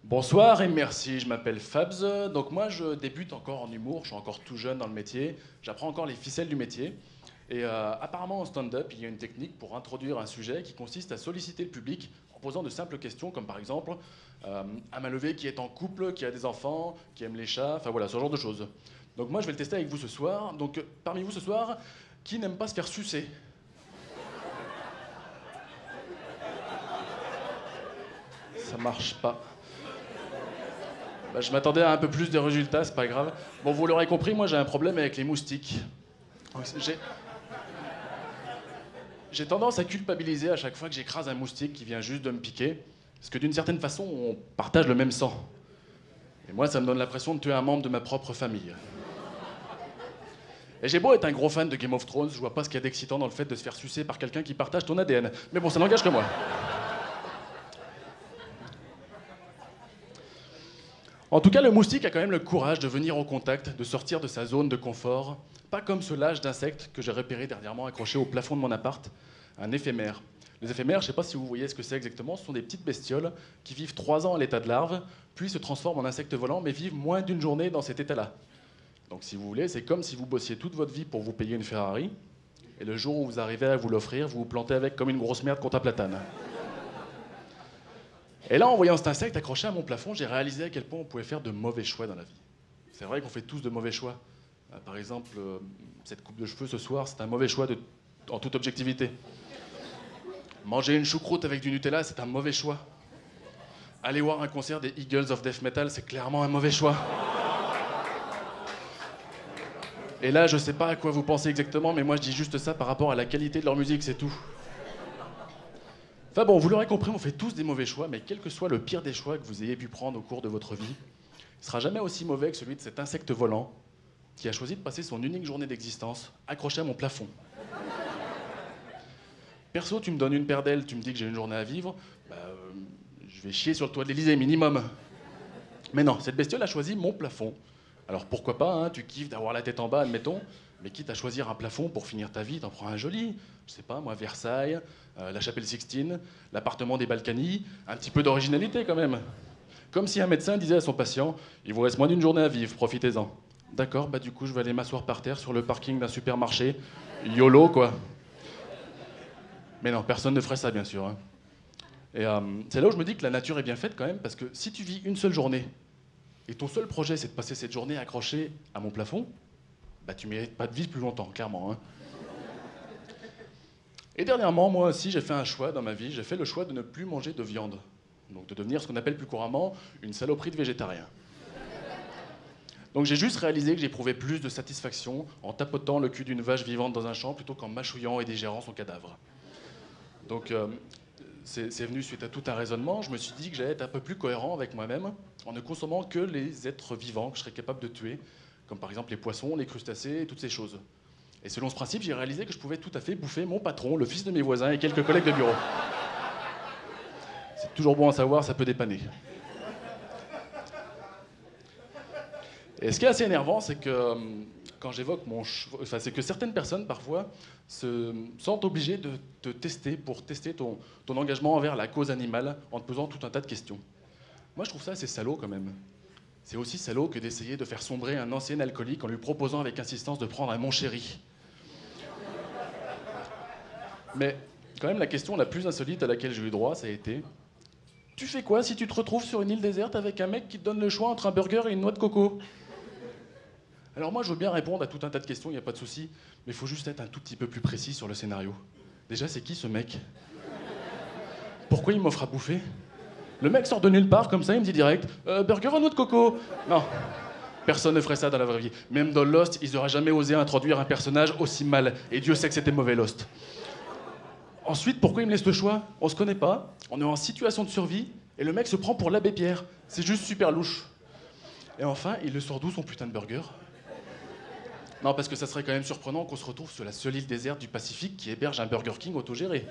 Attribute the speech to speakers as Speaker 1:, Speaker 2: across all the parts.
Speaker 1: Bonsoir et merci, je m'appelle Fabs. Donc moi je débute encore en humour, je suis encore tout jeune dans le métier, j'apprends encore les ficelles du métier. Et apparemment en stand-up, il y a une technique pour introduire un sujet qui consiste à solliciter le public en posant de simples questions comme par exemple un main levée qui est en couple, qui a des enfants, qui aime les chats, enfin voilà, ce genre de choses. Donc moi je vais le tester avec vous ce soir. Donc parmi vous ce soir, qui n'aime pas se faire sucer? Ça marche pas. Bah, je m'attendais à un peu plus de résultats, c'est pas grave. Bon, vous l'aurez compris, moi j'ai un problème avec les moustiques. J'ai j'ai tendance à culpabiliser à chaque fois que j'écrase un moustique qui vient juste de me piquer, parce que d'une certaine façon, on partage le même sang. Et moi, ça me donne l'impression de tuer un membre de ma propre famille. Et j'ai beau être un gros fan de Game of Thrones, je vois pas ce qu'il y a d'excitant dans le fait de se faire sucer par quelqu'un qui partage ton ADN. Mais bon, ça n'engage que moi. En tout cas, le moustique a quand même le courage de venir au contact, de sortir de sa zone de confort, pas comme ce lâche d'insecte que j'ai repéré dernièrement accroché au plafond de mon appart, un éphémère. Les éphémères, je ne sais pas si vous voyez ce que c'est exactement, ce sont des petites bestioles qui vivent 3 ans à l'état de larve, puis se transforment en insectes volants, mais vivent moins d'une journée dans cet état-là. Donc si vous voulez, c'est comme si vous bossiez toute votre vie pour vous payer une Ferrari, et le jour où vous arrivez à vous l'offrir, vous vous plantez avec comme une grosse merde contre un platane. Et là, en voyant cet insecte accroché à mon plafond, j'ai réalisé à quel point on pouvait faire de mauvais choix dans la vie. C'est vrai qu'on fait tous de mauvais choix. Par exemple, cette coupe de cheveux ce soir, c'est un mauvais choix en toute objectivité. Manger une choucroute avec du Nutella, c'est un mauvais choix. Aller voir un concert des Eagles of Death Metal, c'est clairement un mauvais choix. Et là, je sais pas à quoi vous pensez exactement, mais moi je dis juste ça par rapport à la qualité de leur musique, c'est tout. Enfin bon, vous l'aurez compris, on fait tous des mauvais choix, mais quel que soit le pire des choix que vous ayez pu prendre au cours de votre vie, il sera jamais aussi mauvais que celui de cet insecte volant qui a choisi de passer son unique journée d'existence accroché à mon plafond. Perso, tu me donnes une paire d'ailes, tu me dis que j'ai une journée à vivre, je vais chier sur le toit de l'Élysée, minimum. Mais non, cette bestiole a choisi mon plafond. Alors pourquoi pas, hein, tu kiffes d'avoir la tête en bas, admettons, mais quitte à choisir un plafond pour finir ta vie, t'en prends un joli. Je sais pas, moi, Versailles, la Chapelle Sixtine, l'appartement des Balkany, un petit peu d'originalité quand même. Comme si un médecin disait à son patient, il vous reste moins d'une journée à vivre, profitez-en. D'accord, bah du coup, je vais aller m'asseoir par terre sur le parking d'un supermarché. YOLO, quoi. Mais non, personne ne ferait ça, bien sûr. Hein. Et c'est là où je me dis que la nature est bien faite quand même, parce que si tu vis une seule journée, et ton seul projet, c'est de passer cette journée accrochée à mon plafond, bah tu mérites pas de vivre plus longtemps, clairement. Hein. Et dernièrement, moi aussi, j'ai fait un choix dans ma vie. J'ai fait le choix de ne plus manger de viande. Donc de devenir ce qu'on appelle plus couramment une saloperie de végétarien. Donc j'ai juste réalisé que j'éprouvais plus de satisfaction en tapotant le cul d'une vache vivante dans un champ plutôt qu'en mâchouillant et digérant son cadavre. Donc c'est venu suite à tout un raisonnement. Je me suis dit que j'allais être un peu plus cohérent avec moi-même en ne consommant que les êtres vivants que je serais capable de tuer, comme par exemple les poissons, les crustacés et toutes ces choses. Et selon ce principe, j'ai réalisé que je pouvais tout à fait bouffer mon patron, le fils de mes voisins et quelques collègues de bureau. C'est toujours bon à savoir, ça peut dépanner. Et ce qui est assez énervant, c'est que quand j'évoque c'est que certaines personnes parfois se sentent obligées de te tester pour tester ton engagement envers la cause animale en te posant tout un tas de questions. Moi, je trouve ça assez salaud quand même. C'est aussi salaud que d'essayer de faire sombrer un ancien alcoolique en lui proposant avec insistance de prendre un Mon Chéri. Mais quand même, la question la plus insolite à laquelle j'ai eu droit, ça a été: tu fais quoi si tu te retrouves sur une île déserte avec un mec qui te donne le choix entre un burger et une noix de coco? Alors moi, je veux bien répondre à tout un tas de questions, il n'y a pas de souci, mais il faut juste être un tout petit peu plus précis sur le scénario. Déjà, c'est qui ce mec? Pourquoi il m'offre à bouffer? Le mec sort de nulle part, comme ça, il me dit direct burger ou noix de coco? Non, personne ne ferait ça dans la vraie vie. Même dans Lost, ils n'auraient jamais osé introduire un personnage aussi mal, et Dieu sait que c'était mauvais Lost. Ensuite, pourquoi il me laisse le choix? On se connaît pas, on est en situation de survie, et le mec se prend pour l'abbé Pierre. C'est juste super louche. Et enfin, il le sort d'où son putain de burger? Non, parce que ça serait quand même surprenant qu'on se retrouve sur la seule île déserte du Pacifique qui héberge un Burger King autogéré.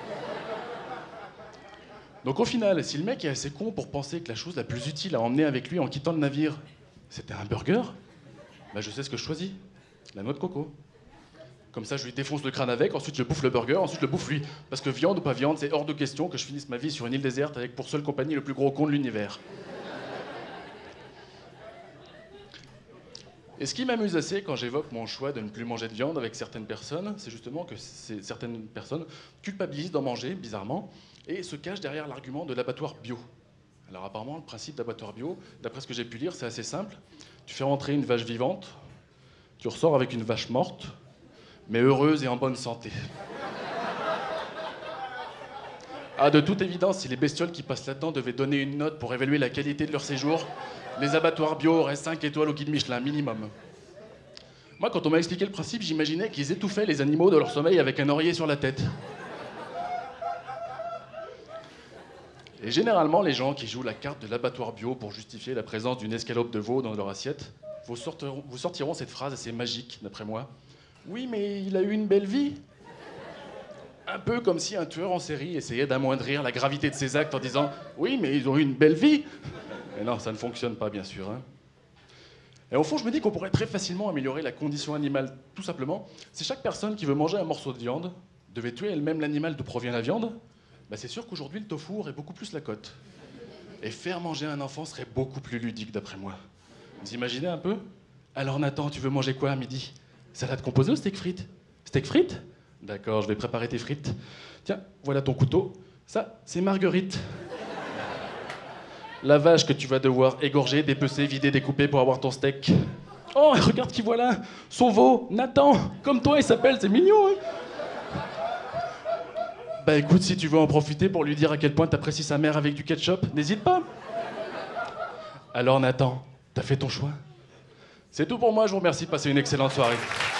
Speaker 1: Donc au final, si le mec est assez con pour penser que la chose la plus utile à emmener avec lui en quittant le navire, c'était un burger, bah je sais ce que je choisis. La noix de coco. Comme ça, je lui défonce le crâne avec, ensuite je bouffe le burger, ensuite je le bouffe lui. Parce que viande ou pas viande, c'est hors de question que je finisse ma vie sur une île déserte avec pour seule compagnie le plus gros con de l'univers. Et ce qui m'amuse assez quand j'évoque mon choix de ne plus manger de viande avec certaines personnes, c'est justement que certaines personnes culpabilisent d'en manger, bizarrement, et se cachent derrière l'argument de l'abattoir bio. Alors apparemment, le principe d'abattoir bio, d'après ce que j'ai pu lire, c'est assez simple. Tu fais rentrer une vache vivante, tu ressors avec une vache morte, mais heureuse et en bonne santé. Ah, de toute évidence, si les bestioles qui passent là-dedans devaient donner une note pour évaluer la qualité de leur séjour, les abattoirs bio auraient 5 étoiles au guide Michelin, minimum. Moi, quand on m'a expliqué le principe, j'imaginais qu'ils étouffaient les animaux de leur sommeil avec un oreiller sur la tête. Et généralement, les gens qui jouent la carte de l'abattoir bio pour justifier la présence d'une escalope de veau dans leur assiette, vous sortiront cette phrase assez magique, d'après moi. Oui, mais il a eu une belle vie. Un peu comme si un tueur en série essayait d'amoindrir la gravité de ses actes en disant « Oui, mais ils ont eu une belle vie !» Mais non, ça ne fonctionne pas, bien sûr. Hein. Et au fond, je me dis qu'on pourrait très facilement améliorer la condition animale, tout simplement. Si chaque personne qui veut manger un morceau de viande devait tuer elle-même l'animal d'où provient la viande, bah c'est sûr qu'aujourd'hui, le tofu aurait beaucoup plus la cote. Et faire manger un enfant serait beaucoup plus ludique, d'après moi. Vous imaginez un peu? Alors Nathan, tu veux manger quoi à midi? Salade composée ou steak frites? Steak frites? D'accord, je vais préparer tes frites. Tiens, voilà ton couteau. Ça, c'est Marguerite. La vache que tu vas devoir égorger, dépecer, vider, découper pour avoir ton steak. Oh, regarde qui voilà! Son veau, Nathan! Comme toi, il s'appelle, c'est mignon, hein? Bah écoute, si tu veux en profiter pour lui dire à quel point t'apprécies sa mère avec du ketchup, n'hésite pas. Alors Nathan, t'as fait ton choix? C'est tout pour moi, je vous remercie, passez une excellente soirée.